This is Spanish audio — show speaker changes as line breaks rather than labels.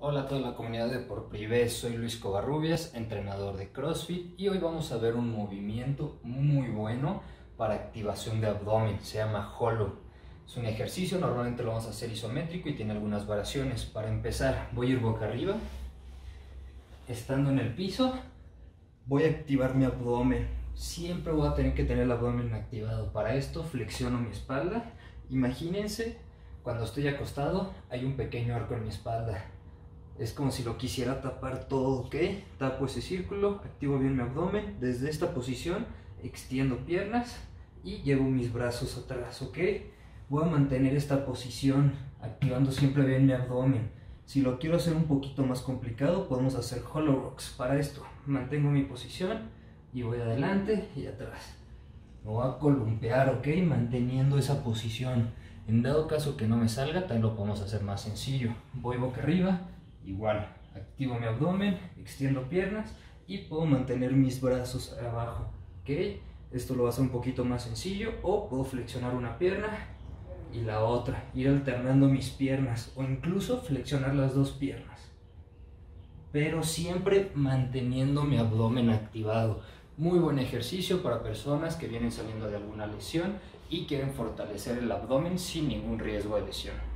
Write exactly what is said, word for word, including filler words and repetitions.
Hola a toda la comunidad de Por Privé, soy Luis Covarrubias, entrenador de CrossFit, y hoy vamos a ver un movimiento muy bueno para activación de abdomen, se llama Hollow. Es un ejercicio, normalmente lo vamos a hacer isométrico y tiene algunas variaciones. Para empezar, voy a ir boca arriba, estando en el piso, voy a activar mi abdomen. Siempre voy a tener que tener el abdomen activado. Para esto flexiono mi espalda. Imagínense, cuando estoy acostado hay un pequeño arco en mi espalda. Es como si lo quisiera tapar todo, ¿ok? Tapo ese círculo, activo bien mi abdomen. Desde esta posición extiendo piernas y llevo mis brazos atrás, ¿ok? Voy a mantener esta posición, activando siempre bien mi abdomen. Si lo quiero hacer un poquito más complicado, podemos hacer Hollow Rocks. Para esto, mantengo mi posición y voy adelante y atrás. Me voy a columpiar, ¿ok? Manteniendo esa posición. En dado caso que no me salga, también lo podemos hacer más sencillo. Voy boca arriba. Igual, activo mi abdomen, extiendo piernas y puedo mantener mis brazos abajo, ¿ok? Esto lo va a hacer un poquito más sencillo, o puedo flexionar una pierna y la otra, ir alternando mis piernas o incluso flexionar las dos piernas, pero siempre manteniendo mi abdomen activado. Muy buen ejercicio para personas que vienen saliendo de alguna lesión y quieren fortalecer el abdomen sin ningún riesgo de lesión.